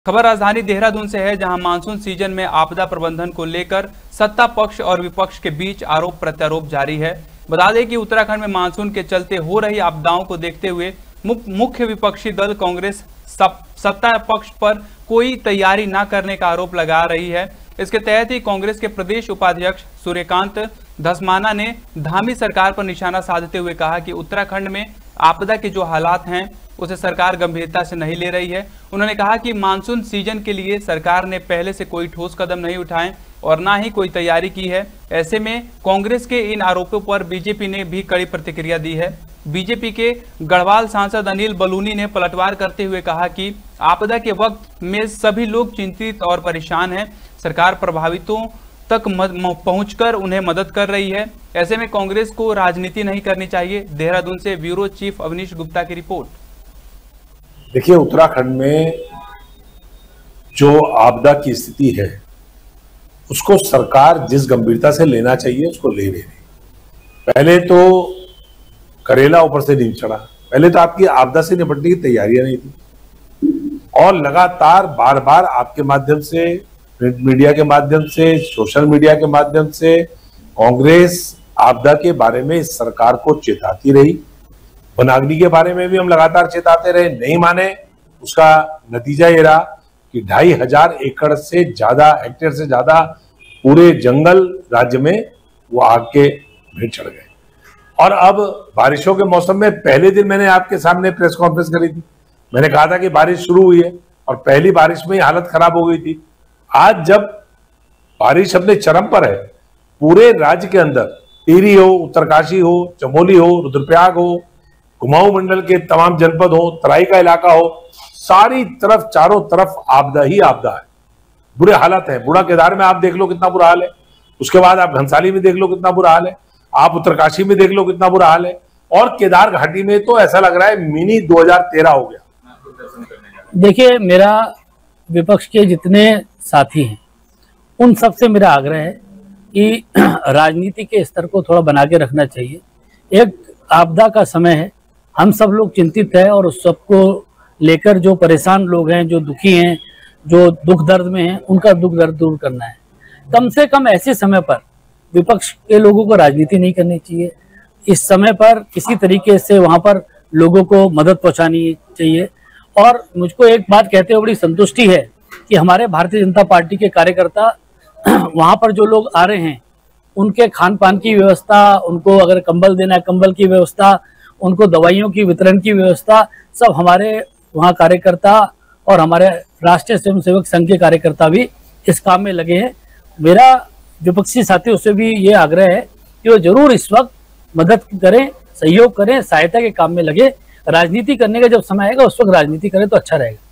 खबर राजधानी देहरादून से है, जहां मानसून सीजन में आपदा प्रबंधन को लेकर सत्ता पक्ष और विपक्ष के बीच आरोप प्रत्यारोप जारी है। बता दें कि उत्तराखंड में मानसून के चलते हो रही आपदाओं को देखते हुए मुख्य विपक्षी दल कांग्रेस सत्ता पक्ष पर कोई तैयारी न करने का आरोप लगा रही है। इसके तहत ही कांग्रेस के प्रदेश उपाध्यक्ष सूर्यकांत धस्माना ने धामी सरकार पर निशाना साधते हुए कहा कि उत्तराखंड में आपदा के जो हालात हैं उसे सरकार गंभीरता से नहीं ले रही है। उन्होंने कहा कि मानसून सीजन के लिए सरकार ने पहले से कोई ठोस कदम नहीं उठाए और ना ही कोई तैयारी की है। ऐसे में कांग्रेस के इन आरोपों पर बीजेपी ने भी कड़ी प्रतिक्रिया दी है। बीजेपी के गढ़वाल सांसद अनिल बलूनी ने पलटवार करते हुए कहा कि आपदा के वक्त में सभी लोग चिंतित और परेशान हैं। सरकार प्रभावितों तक पहुंचकर उन्हें मदद कर रही है। ऐसे में कांग्रेस को राजनीति नहीं करनी चाहिए। देहरादून से ब्यूरो चीफ अवनीश गुप्ता की रिपोर्ट। देखिए, उत्तराखंड में जो आपदा की स्थिति है उसको सरकार जिस गंभीरता से लेना चाहिए उसको ले रही। पहले तो करेला ऊपर से नीचे चढ़ा। पहले तो आपकी आपदा से निपटने की तैयारियां नहीं थी और लगातार बार बार आपके माध्यम से, प्रिंट मीडिया के माध्यम से, सोशल मीडिया के माध्यम से कांग्रेस आपदा के बारे में इस सरकार को चेताती रही। वनाग्नि के बारे में भी हम लगातार चेताते रहे, नहीं माने। उसका नतीजा ये रहा कि 2500 एकड़ से ज्यादा, हेक्टेयर से ज्यादा पूरे जंगल राज्य में वो आग के भेंट चढ़ गए। और अब बारिशों के मौसम में पहले दिन मैंने आपके सामने प्रेस कॉन्फ्रेंस करी थी। मैंने कहा था कि बारिश शुरू हुई है और पहली बारिश में ही हालत खराब हो गई थी। आज जब बारिश अपने चरम पर है, पूरे राज्य के अंदर टिहरी हो, उत्तरकाशी हो, चमोली हो, रुद्रप्रयाग हो, कुमाऊं मंडल के तमाम जनपद हो, तराई का इलाका हो, सारी तरफ चारों तरफ आपदा ही आपदा है। बुरे हालात है। बूढ़ा केदार में आप देख लो कितना बुरा हाल है, उसके बाद आप घनसाली में देख लो कितना बुरा हाल है, आप उत्तरकाशी में देख लो कितना बुरा हाल है, और केदार घाटी में तो ऐसा लग रहा है मिनी 2013 हो गया। देखिए, मेरा विपक्ष के जितने साथी हैं उन सबसे मेरा आग्रह है कि राजनीति के स्तर को थोड़ा बना के रखना चाहिए। एक आपदा का समय है, हम सब लोग चिंतित हैं और उस सबको लेकर जो परेशान लोग हैं, जो दुखी हैं, जो दुख दर्द में हैं, उनका दुख दर्द दूर करना है। कम से कम ऐसे समय पर विपक्ष के लोगों को राजनीति नहीं करनी चाहिए। इस समय पर किसी तरीके से वहां पर लोगों को मदद पहुंचानी चाहिए। और मुझको एक बात कहते हुए बड़ी संतुष्टि है कि हमारे भारतीय जनता पार्टी के कार्यकर्ता वहां पर जो लोग आ रहे हैं उनके खान पान की व्यवस्था, उनको अगर कंबल देना है कंबल की व्यवस्था, उनको दवाइयों की वितरण की व्यवस्था, सब हमारे वहाँ कार्यकर्ता और हमारे राष्ट्रीय स्वयंसेवक संघ के कार्यकर्ता भी इस काम में लगे हैं। मेरा विपक्षी साथियों से भी ये आग्रह है कि वो जरूर इस वक्त मदद करें, सहयोग करें, सहायता के काम में लगे। राजनीति करने का जब समय आएगा उस वक्त राजनीति करें तो अच्छा रहेगा।